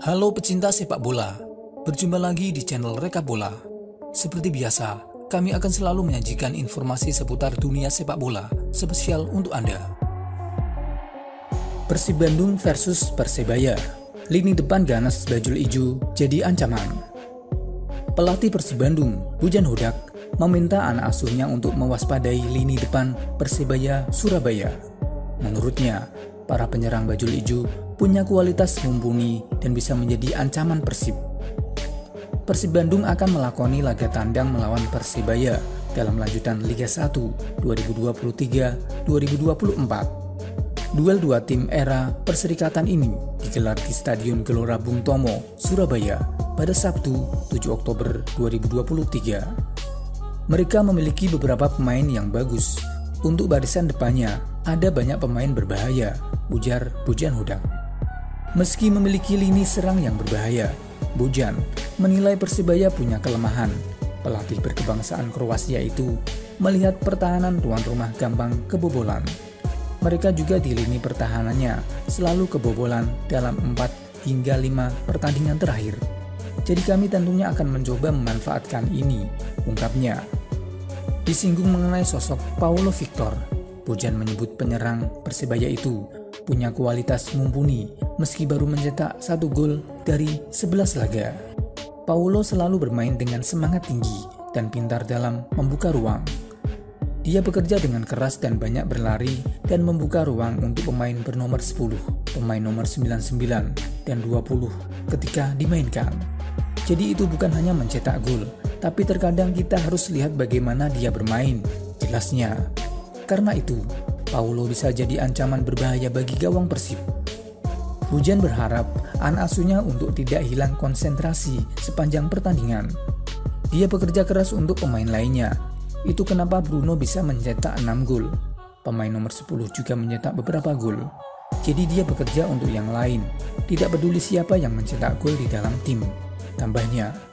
Halo pecinta sepak bola, berjumpa lagi di channel Rekap Bola. Seperti biasa, kami akan selalu menyajikan informasi seputar dunia sepak bola spesial untuk Anda. Persib Bandung versus Persebaya. Lini depan ganas bajul ijo jadi ancaman. Pelatih Persib Bandung, Bujan Hodak, meminta anak asuhnya untuk mewaspadai lini depan Persebaya Surabaya. Menurutnya, para penyerang bajul ijo punya kualitas mumpuni dan bisa menjadi ancaman Persib. Persib Bandung akan melakoni laga tandang melawan Persebaya dalam lanjutan Liga 1 2023-2024. Duel dua tim era perserikatan ini digelar di Stadion Gelora Bung Tomo, Surabaya pada Sabtu 7 Oktober 2023. Mereka memiliki beberapa pemain yang bagus. Untuk barisan depannya, ada banyak pemain berbahaya, ujar Bujan Hodak. Meski memiliki lini serang yang berbahaya, Bujan menilai Persebaya punya kelemahan. Pelatih berkebangsaan Kroasia itu melihat pertahanan tuan rumah gampang kebobolan. Mereka juga di lini pertahanannya selalu kebobolan dalam 4 hingga 5 pertandingan terakhir. Jadi kami tentunya akan mencoba memanfaatkan ini, ungkapnya. Disinggung mengenai sosok Paulo Victor, Bujan menyebut penyerang Persebaya itu punya kualitas mumpuni meski baru mencetak 1 gol dari 11 laga. Paulo selalu bermain dengan semangat tinggi dan pintar dalam membuka ruang. Dia bekerja dengan keras dan banyak berlari dan membuka ruang untuk pemain bernomor 10, pemain nomor 99, dan 20 ketika dimainkan. Jadi itu bukan hanya mencetak gol, tapi terkadang kita harus lihat bagaimana dia bermain, jelasnya. Karena itu, Paulo bisa jadi ancaman berbahaya bagi gawang Persib. Bujan berharap anak asuhnya untuk tidak hilang konsentrasi sepanjang pertandingan. Dia bekerja keras untuk pemain lainnya. Itu kenapa Bruno bisa mencetak 6 gol. Pemain nomor 10 juga mencetak beberapa gol. Jadi dia bekerja untuk yang lain. Tidak peduli siapa yang mencetak gol di dalam tim, tambahnya.